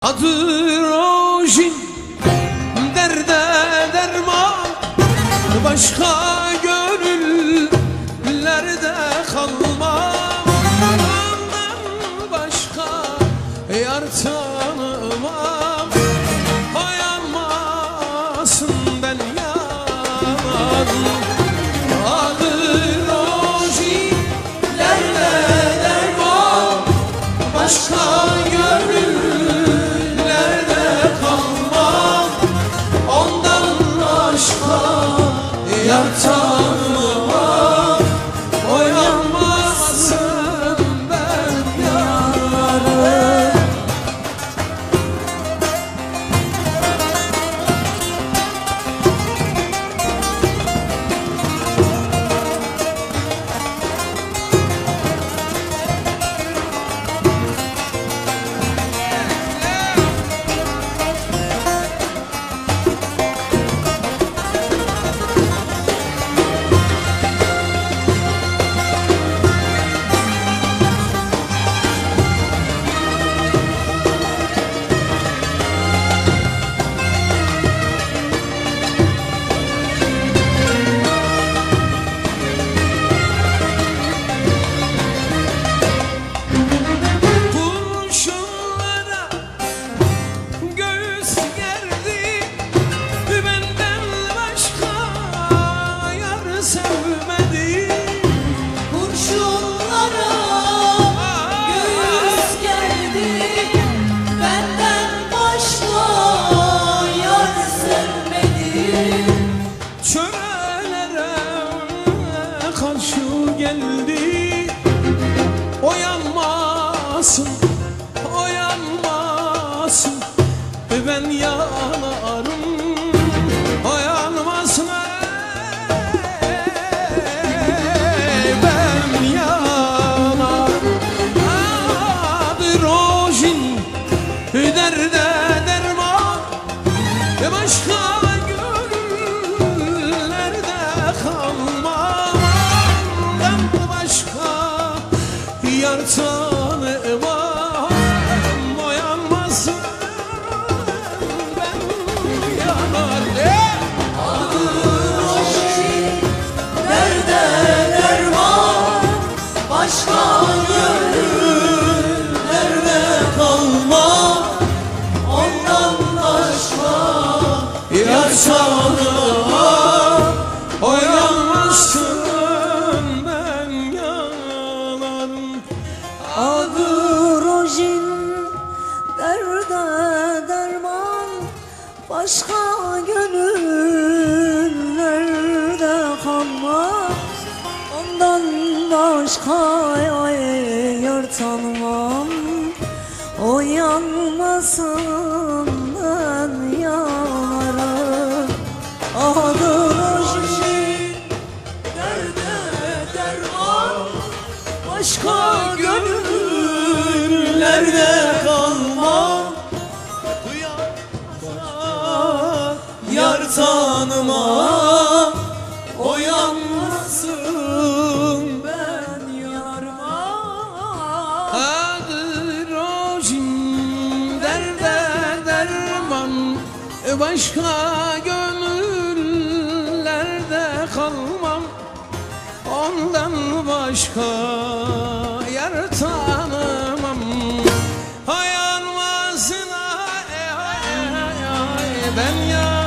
Adı Rojin, derde derman, başka gönüllerde kalmam. Ondan başka yar tanımam. Dayanmasın ben yanarım. Adı Rojin, derde derman, başka yar tanımam, oyanmasın ben yanarım. Geldi, oyanmasın, oyanmasın, ben yanarım. Oyanmasın, ben yanarım. Adı Rojin, derde derman, başka gönüllerde kalmam. Yar tanımam, oyanmasın ben yanarım. Adı Rojin, derde derman, başka gönüllerde kalmam. Ondan başka Yar tanımam, oyanmasın ben yanarım. Adı Rojin, derde derman, başka gönüllerde kalmaz. Ondan başka yar tanımam. Oyanmasın ben yanarım. Adı Rojin, derde derman, başka gönüllerde kalmam. Yar tanımam, oyanmasın ben yarma. Adı Rojin, derde derman, başka gönüllerde kalmam. Ondan başka yar tanımam. Oyanmasın ben yanarım.